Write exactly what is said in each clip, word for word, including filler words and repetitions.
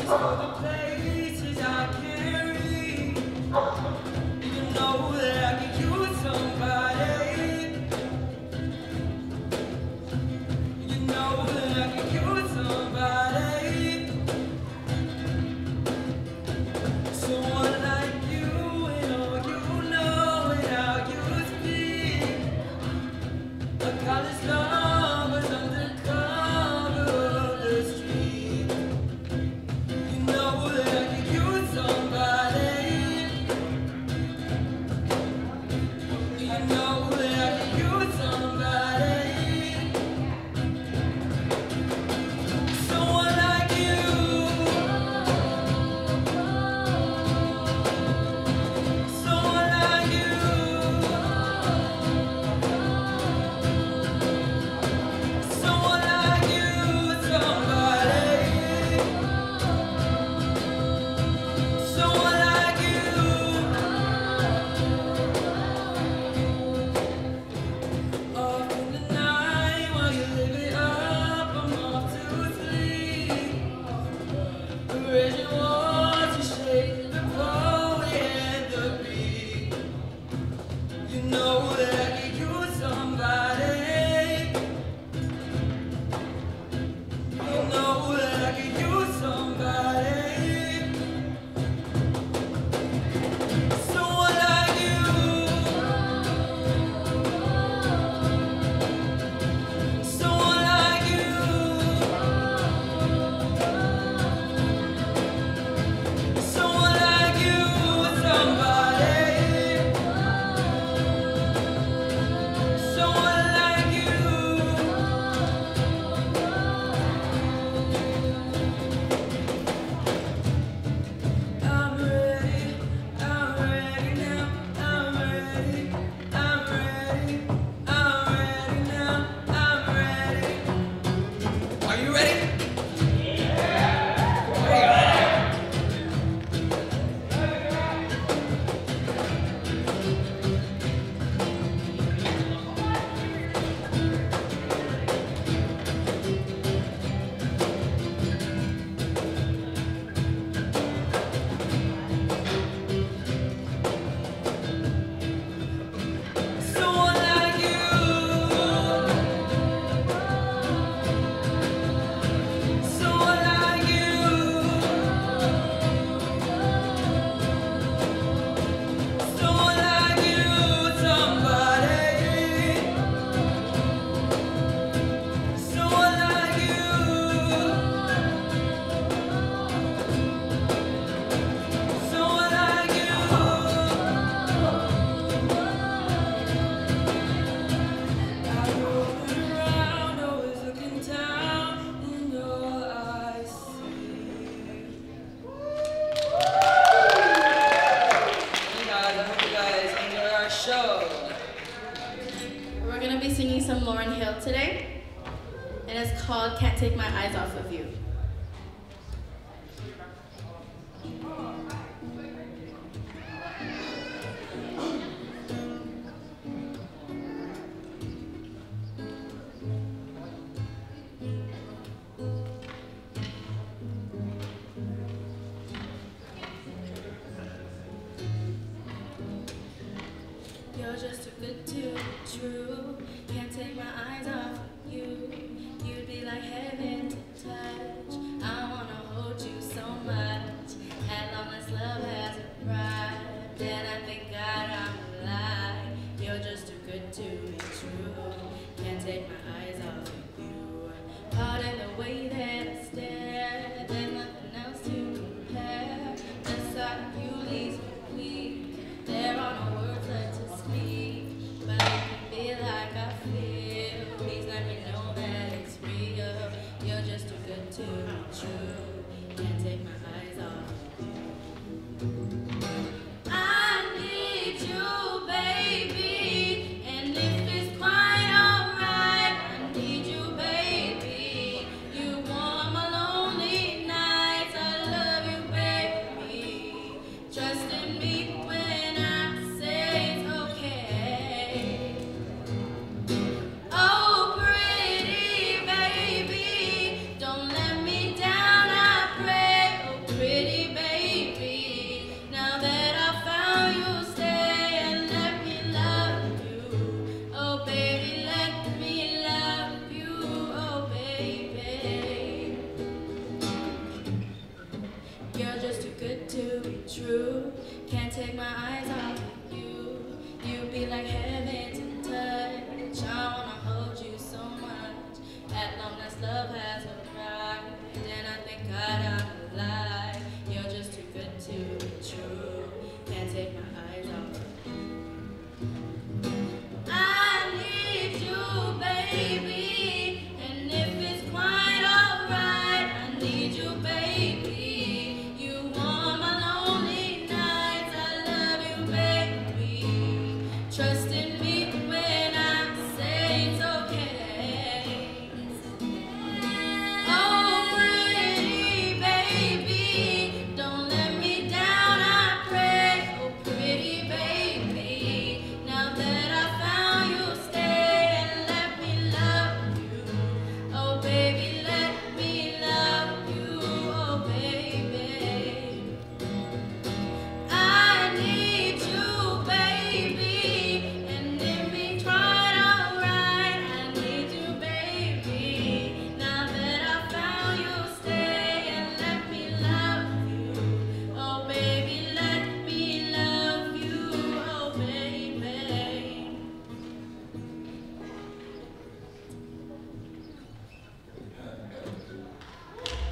Don't let me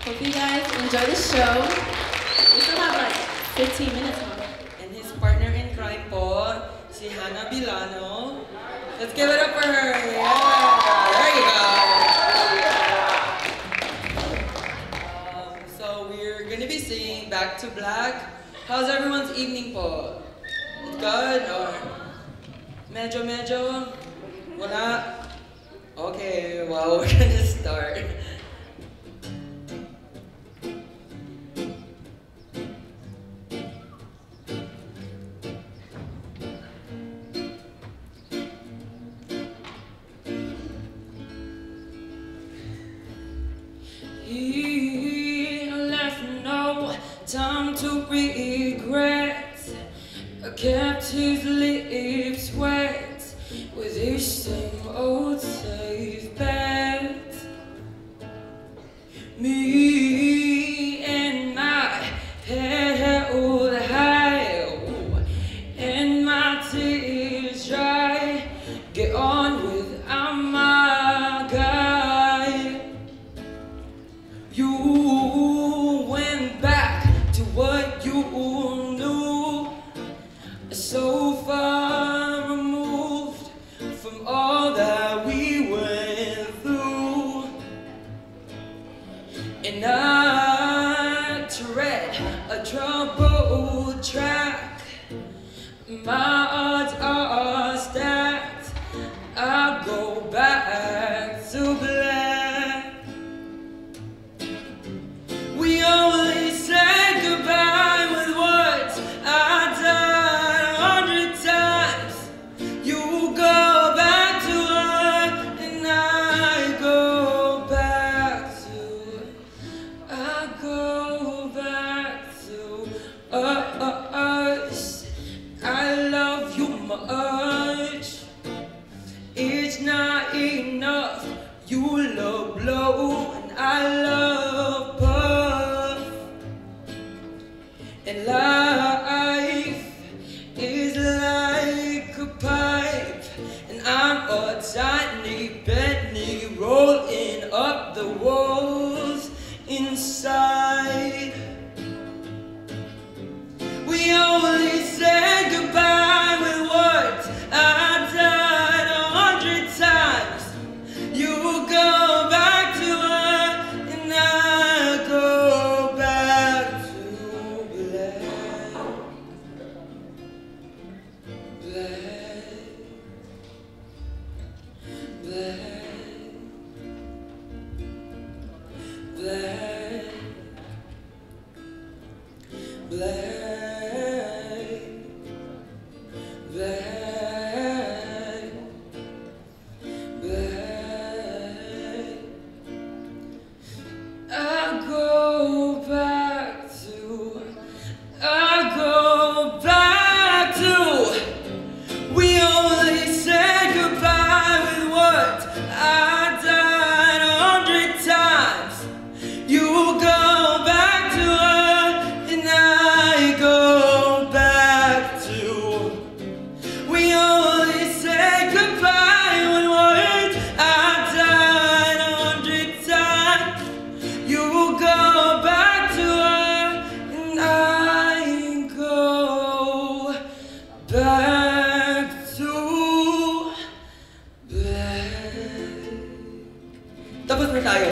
Hope you guys enjoy the show. We still have like fifteen minutes more. And his partner in crime po, si Hannah Bilano. Let's give it up for her. Yeah, there you go. Um, so we're gonna be singing Back to Black. How's everyone's evening po? It's good or medyo medyo? Wala? Okay, well we're gonna start. He left no time to regret. Kept his lips wet with his same old safe bet. Me and my head held high, and my tears dry. Get on with my guy. You went back to what you knew, so far removed from all that we went through. And I tread a troubled track. My odds are stacked. I go back to black. We only said goodbye with words. I died a hundred times. You go back to her, and I go back to, I go back to us. I love you much. It's not enough. You love blow, and I love puff. And life is like a pipe, and I'm a tiny penny rolling up the walls inside. We only said goodbye with words. I died a hundred times. You go back to her, and I go back to black. Black. Black. Black. Black. Black. I go back to, I go back to, we only said goodbye with words. I died a hundred times. You go back to her, and I go back to, we only said goodbye with words. I died a hundred times. You go back to her, and I go back to black. Tapos na tayo.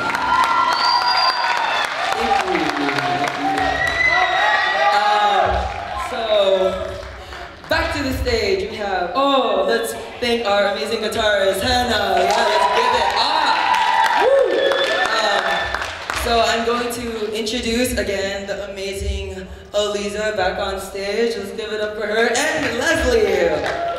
Uh, so, back to the stage we have, oh, let's thank our amazing guitarist, Hannah. Yeah, let's give it up. Woo! Um, So I'm going to introduce again the amazing Aliza back on stage. Let's give it up for her and Leslie.